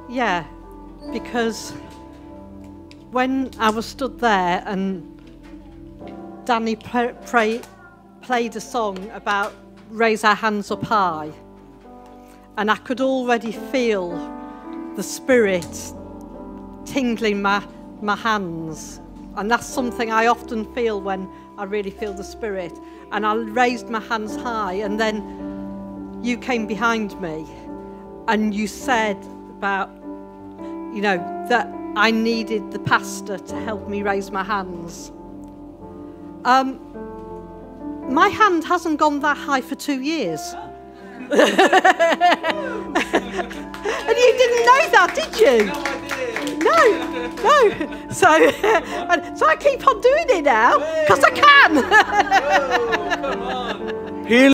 Yeah, because when I was stood there and Danny played a song about raise our hands up high, and I could already feel the Spirit tingling my hands. And that's something I often feel when I really feel the Spirit. And I raised my hands high, and then you came behind me and you said about, you know, that I needed the pastor to help me raise my hands. My hand hasn't gone that high for 2 years. And you didn't know that, did you? No, I didn't. No. So I keep on doing it now because I can. Oh, come on.